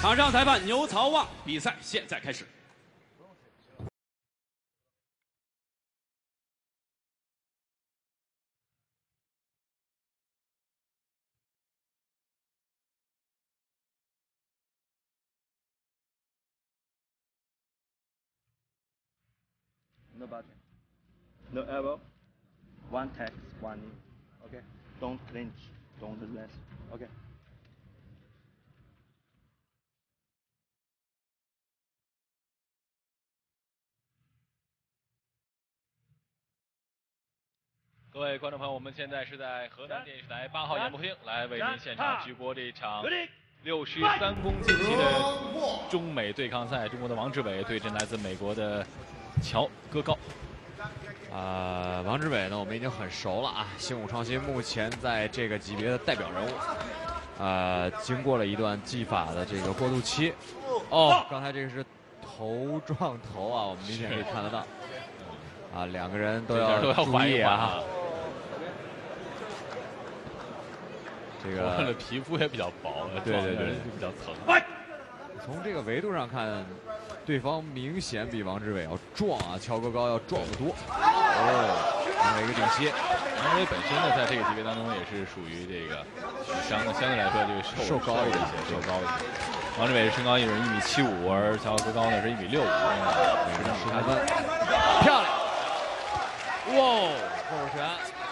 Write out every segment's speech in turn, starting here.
场上裁判牛曹旺，比赛现在开始。 No button. No elbow. One text, one knee. Okay. Don't clinch. Don't rest. Okay. 各位观众朋友，我们现在是在河南电视台8号演播厅来为您现场直播这一场63公斤级的中美对抗赛。中国的王志伟对阵来自美国的乔戈高。 王志伟呢，我们已经很熟了啊。新武创新目前在这个级别的代表人物，经过了一段技法的这个过渡期。哦，刚才这个是头撞头啊，我们明显可以看得到。两个人都要注意啊。 这个皮肤也比较薄， 对， 比较疼。 从这个维度上看，对方明显比王志伟要壮啊，乔戈高要壮得多。还有一个顶膝。 王志伟本身呢，在这个级别当中也是属于这个体伤的，相对来说就是瘦高一些，瘦高一些。王志伟身高也是1.75米，而乔戈高呢是1.65米，每个人13分， 漂亮！哇，后拳。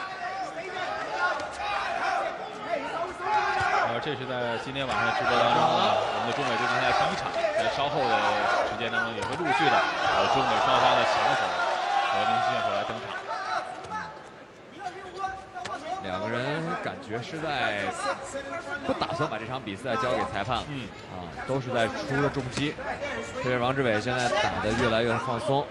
这是在今天晚上的直播当中呢，我们的中美对抗赛第一场，在稍后的时间当中也会陆续的中美双方的强手和明星选手来登场。 两个人感觉是在不打算把这场比赛交给裁判，都是在出了重击。特别是王志伟现在打得越来越放松。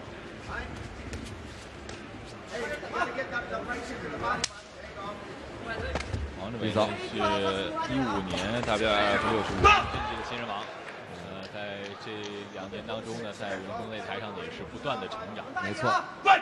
王志伟是15年 WF65分级的新人王，在这2年当中呢，在武功擂台上也是不断的成长。 没错。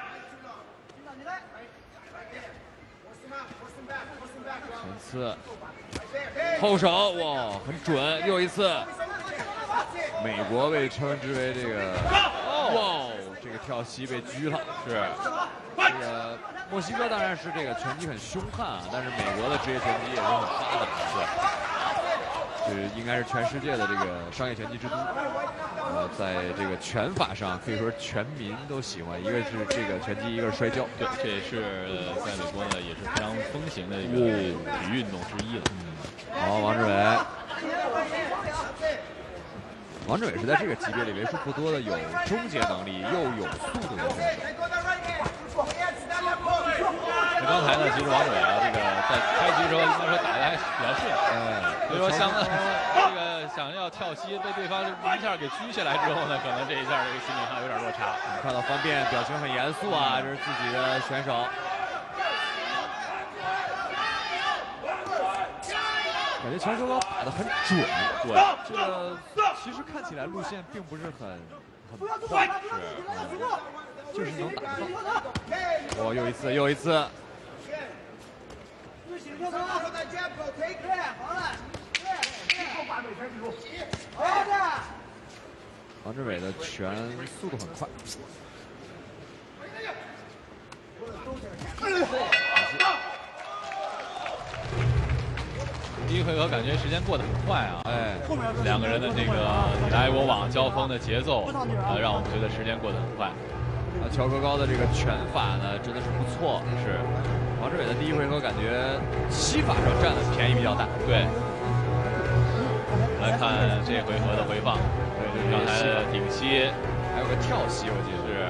前刺，后手，哇，很准，又一次。美国被称之为这个，哇，这个跳膝被狙了，是这个。 墨西哥当然是这个拳击很凶悍啊，但是美国的职业拳击也是很发达，对，就是应该是全世界的这个商业拳击之都。在这个拳法上可以说全民都喜欢，一个是这个拳击，一个是摔跤。 对，这也是在美国呢也是非常风行的一个体育运动之一了。 好，王志伟。王志伟是在这个级别里为数不多的有终结能力又有速度的选手。 刚才呢，其实王志伟啊，这个在开局的时候应该说打得还比较顺，所以说这个想要跳膝被对方一下给狙下来之后呢，可能这一下这个心理上有点落差。 看到方便表情很严肃啊，这是自己的选手。感觉乔戈高打得很准，对，这个其实看起来路线并不是很快，就是能打得到。哦，又一次。 王志伟的拳速度很快。 第一回合感觉时间过得很快啊，两个人的这个你来我往交锋的节奏，让我们觉得时间过得很快。 乔戈高的这个拳法呢，真的是不错。是，王志伟的第一回合感觉膝法上占的便宜比较大。对。 来看这回合的回放，对，刚才的顶膝， 还有个跳膝，我记得是。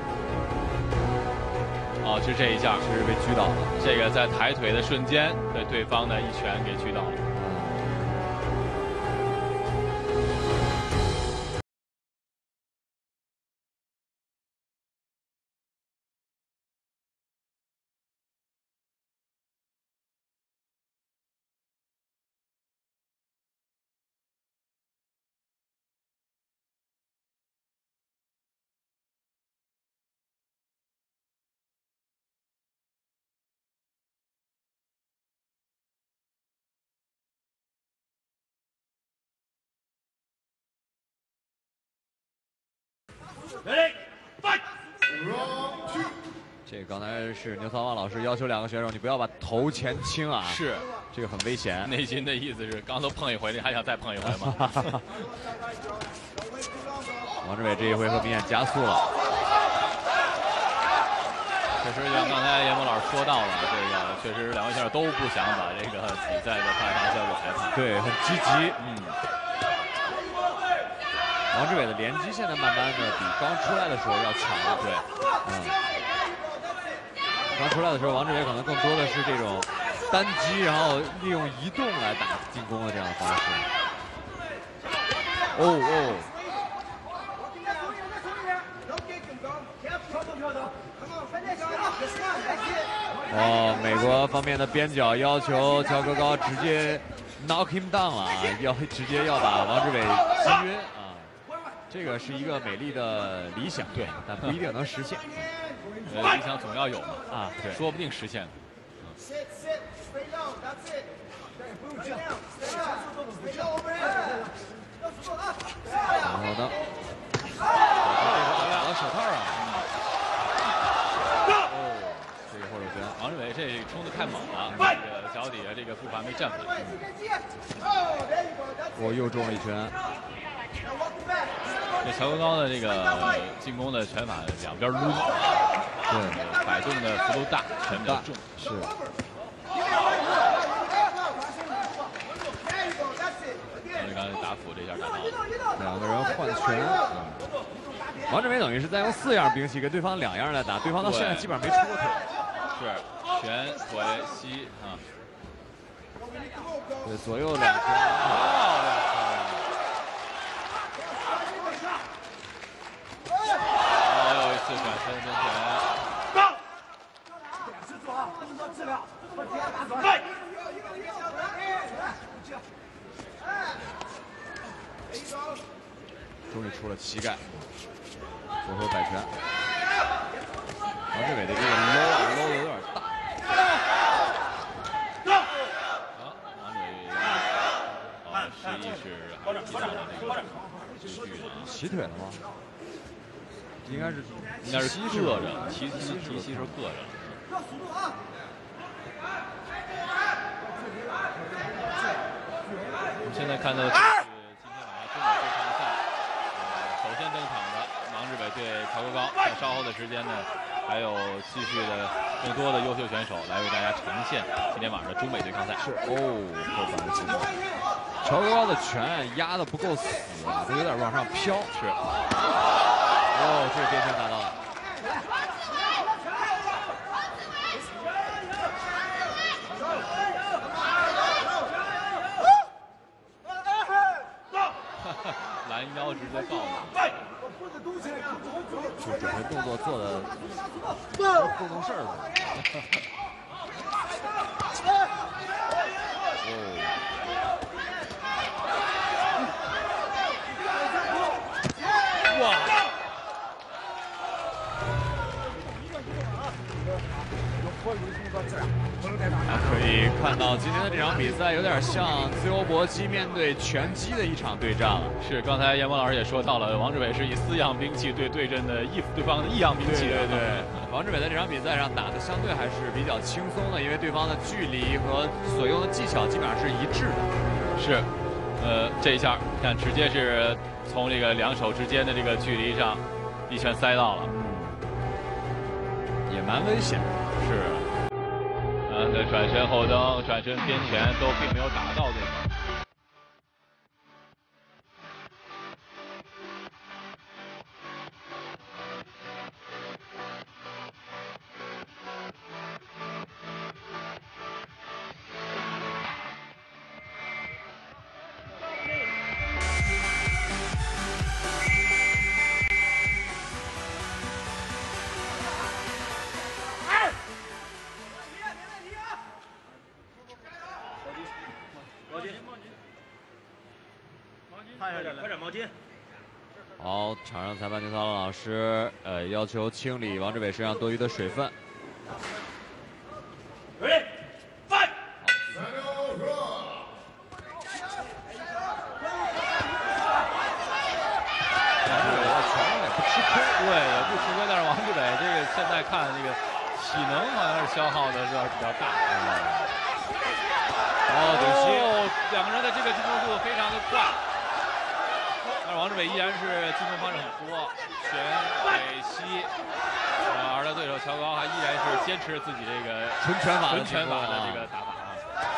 哦，是这一下， 是被狙倒了。 这个在抬腿的瞬间，被对方的一拳给狙倒了。 这个刚才是牛曹旺老师要求两个选手，你不要把头前倾啊， 是， 这个很危险。 内心的意思是，刚都碰一回，你还想再碰一回吗？ 王志伟这一回合明显加速了。 确实，像刚才严博老师说到了，这个确实两位选手都不想把这个比赛的判罚交给裁判， 对，很积极。王志伟的连击现在慢慢的比刚出来的时候要强了。对，刚出来的时候，王志伟可能更多的是这种单击，然后利用移动来打进攻的这样的方式。美国方面的边角要求乔格高直接 knock him down 了啊，直接要把王志伟击晕啊。这个是一个美丽的理想，对，但不一定能实现。 理想总要有嘛啊，对， 说不定实现。 然后呢？打了手套啊！这个后手拳， 王志伟这冲的太猛了，这个脚底下这个步伐没站稳。 又中了一拳。 这乔格高的这个进攻的拳法两边撸，对，摆动的幅度大，拳比较重， 是。 刚才打斧这下打到了，两个人换拳。王志伟等于是在用4样兵器跟对方2样来打，对方到现在基本上没出过腿。 是拳腿膝啊。 对，左右2拳。漂亮。 又一次转身跟拳。终于出了膝盖，左手摆拳。王志伟的这个搂的有点大。王志伟，示意是还是踢到了这个距离的， 起腿了吗？应该是硌着，提膝时候硌着。我们现在看到的是今天晚上中美对抗赛，首先登场的王志伟对乔格高，在稍后的时间呢，还有继续的更多的优秀选手来为大家呈现今天晚上的中美对抗赛。 是后反的情况，乔格高的拳压的不够死，都有点往上飘。 是。 这个边拳打到了。 拦腰直接告了。 就整个动作做的不懂事儿了。 哇！ 可以看到今天的这场比赛有点像自由搏击面对拳击的一场对战了。 是，刚才严博老师也说到了，王志伟是以4样兵器对阵的对方的1样兵器。 对，王志伟在这场比赛上打的相对还是比较轻松的，因为对方的距离和所用的技巧基本上是一致的。 是，这一下看直接是从这个2手之间的这个距离上一拳塞到了， 也蛮危险的。 是。的转身后蹬、转身边拳都并没有打到对方。 快点毛巾。 好，场上裁判牛曹老师要求清理王志伟身上多余的水分。 Ready, fight！ 王志伟的拳也不吃亏， 对，也不吃亏。但是王志伟这个现在看这个体能好像是消耗的是比较大。 顶膝， 两个人的这个进攻速度非常的快。但是王志伟依然是进攻方式很多，拳尾膝。而他对手乔高还依然是坚持自己这个纯拳法的这个打法啊。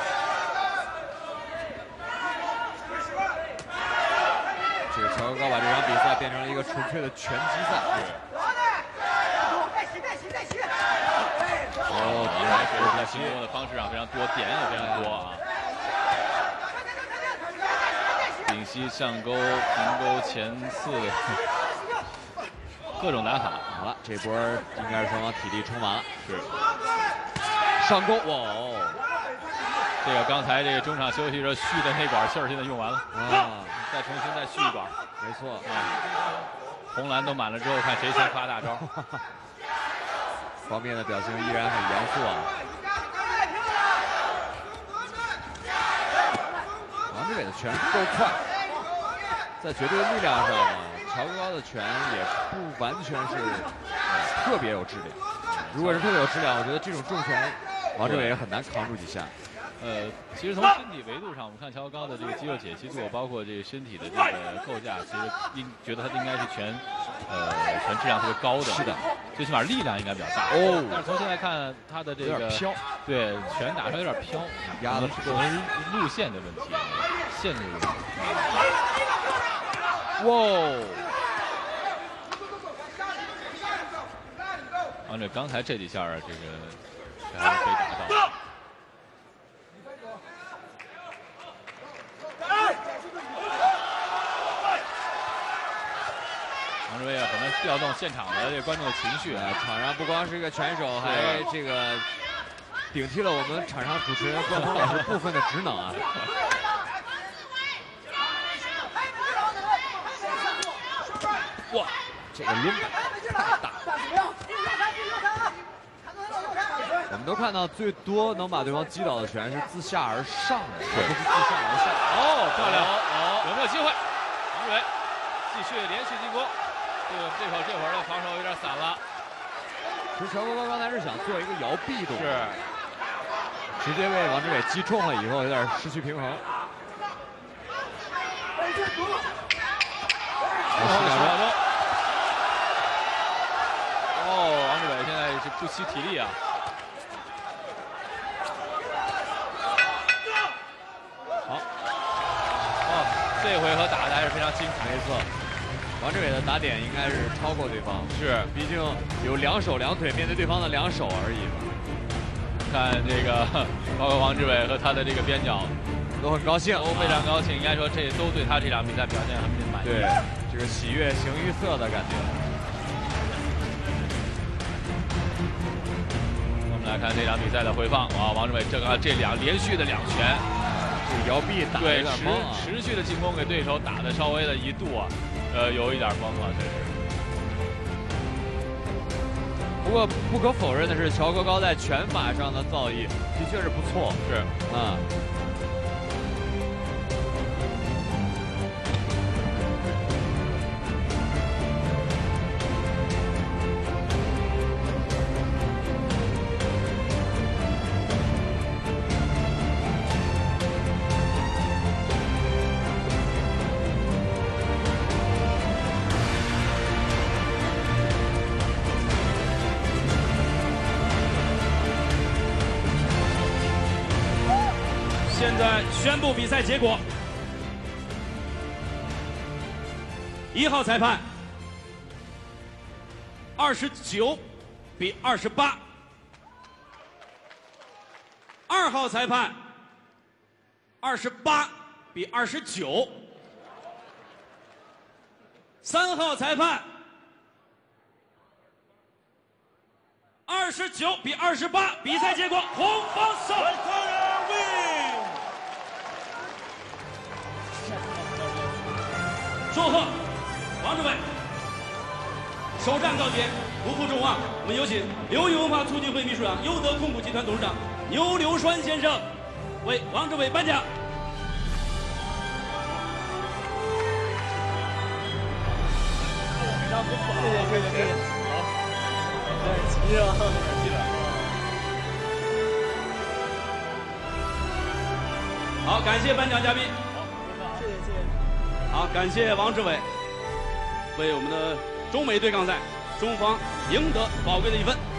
这个乔高把这场比赛变成了一个纯粹的拳击赛。 在进攻的方式上非常多，点也非常多啊。顶膝、上勾、平勾、前刺。各种打法， 好了，这波应该是双方体力充满了。 是上勾，哇这个刚才这个中场休息时候续的那管气儿现在用完了啊， 再重新再续一管。 没错啊，红蓝都满了之后，看谁先发大招。 方面的表情依然很严肃啊。王志伟的拳够快，在绝对的力量上呢。乔高的拳也不完全是特别有质量。如果是特别有质量，我觉得这种重拳，王志伟也很难扛住几下。 其实从身体维度上，我们看乔高的这个肌肉解析度，包括这个身体的这个构架，其实觉得他应该是拳质量特别高的。 是的， 最起码力量应该比较大。 哦， 但是从现在看，他的这个有点飘， 对，拳打出来有点飘， 压的可能是路线的问题，线路的问题。 哇！ 王者刚才这几下啊，这个还是可以打到。王志伟可能调动现场的这个观众的情绪。 场上不光是一个拳手，还这个顶替了我们场上主持人关鹏老师部分的职能啊。哇，这个抡太大！我们都看到最多能把对方击倒的拳是自下而上的，而不是自上而下。 哦，漂亮！有没有机会？王志伟继续连续进攻。对手这会儿的防守有点散了。 其实乔高刚才是想做一个摇臂动作， 是直接被王志伟击中了以后，有点失去平衡。 王志伟现在是不惜体力啊。好，这回合打的还是非常辛苦。 没错，王志伟的打点应该是超过对方， 是， 毕竟有两手两腿面对对方的两手而已嘛。 看这个，包括王志伟和他的这个边角都很高兴， 都非常高兴，应该说这都对他这场比赛表现很满意。 对，这个喜悦形于色的感觉。 我们来看这场比赛的回放啊，王志伟这连续的2拳， 这个摇臂打得有点懵啊， 持续的进攻给对手打的稍微的一度啊，有一点懵了，这是。 不过不可否认的是，乔高在拳法上的造诣的确是不错， 是啊。 现在宣布比赛结果：1号裁判29比28，2号裁判28比29，3号裁判29比28。比赛结果，红方胜。祝贺王志伟首战告捷，不负众望。我们有请刘裕文化促进会秘书长、优德控股集团董事长牛流栓先生为王志伟颁奖。 常不错，谢谢。 好， 急是吧？ 急了。 好，感谢颁奖嘉宾。 谢谢。 好，感谢王志伟为我们的中美对抗赛中方赢得宝贵的1分。